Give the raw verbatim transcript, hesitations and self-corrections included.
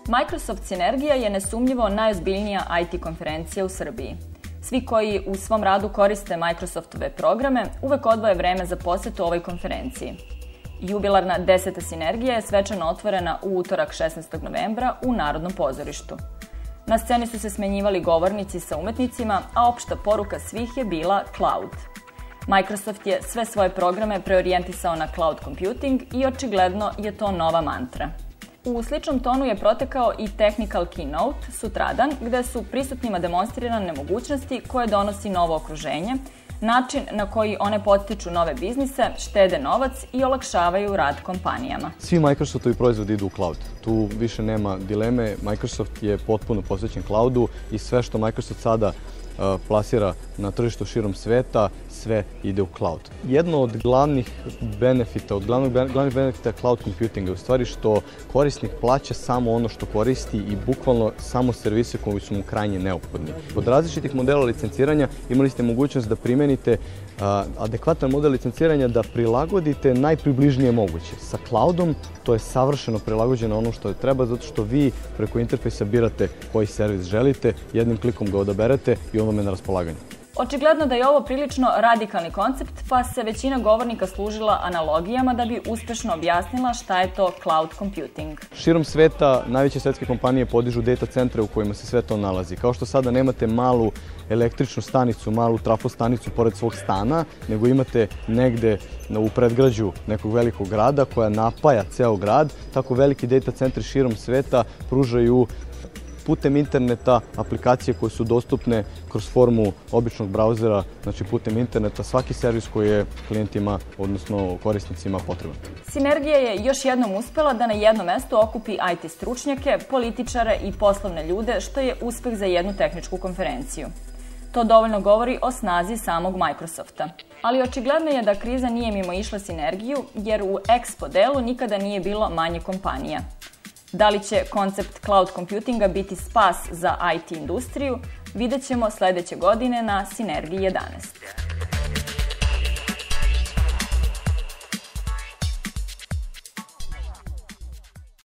Microsoft Synergia je nesumnjivo najozbiljnija I T konferencija u Srbiji. Svi koji u svom radu koriste Microsoftove programe uvek odvoje vreme za posetu ovoj konferenciji. Jubilarna deseta Synergia je svečano otvorena u utorak šesnaestog novembra u Narodnom pozorištu. Na sceni su se smenjivali govornici sa umetnicima, a opšta poruka svih je bila cloud. Microsoft je sve svoje programe preorijentisao na cloud computing i očigledno je to nova mantra. U sličnom tonu je protekao i Technical Keynote sutradan, gde su prisutnima demonstrirane mogućnosti koje donosi novo okruženje, način na koji one podstiču nove biznise, štede novac i olakšavaju rad kompanijama. Svi Microsoftovi proizvodi idu u cloud. Tu više nema dileme. Microsoft je potpuno posvećen cloudu i sve što Microsoft sada plasira na tržištu širom sveta, sve ide u cloud. Jedno od glavnih benefita, od glavnih, glavnih benefita cloud computinga je u stvari što korisnik plaća samo ono što koristi i bukvalno samo servise koji su mu krajnje neophodni. Od različitih modela licenciranja imali ste mogućnost da primenite adekvatan model licenciranja da prilagodite najpribližnije moguće. Sa cloudom to je savršeno prilagođeno ono što je treba, zato što vi preko interfejsa birate koji servis želite, jednim klikom ga odaberete i on vam je na raspolaganju. Očigledno da je ovo prilično radikalni koncept, pa se većina govornika služila analogijama da bi uspešno objasnila šta je to cloud computing. Širom sveta najveće svetske kompanije podižu data centre u kojima se sve to nalazi. Kao što sada nemate malu električnu stanicu, malu trafostanicu pored svog stana, nego imate negde u predgrađu nekog velikog grada koja napaja ceo grad, tako veliki data centri širom sveta pružaju putem interneta aplikacije koje su dostupne kroz formu običnog brauzera, znači putem interneta, svaki servis koji je klijentima, odnosno korisnicima potreban. Synergia je još jednom uspela da na jednom mestu okupi I T stručnjake, političare i poslovne ljude, što je uspeh za jednu tehničku konferenciju. To dovoljno govori o snazi samog Microsofta. Ali očigledno je da kriza nije mimoišla Synergiju, jer u Expo delu nikada nije bilo manje kompanija. Da li će koncept cloud computinga biti spas za I T industriju, vidjet ćemo sledeće godine na Synergiji jedanaest.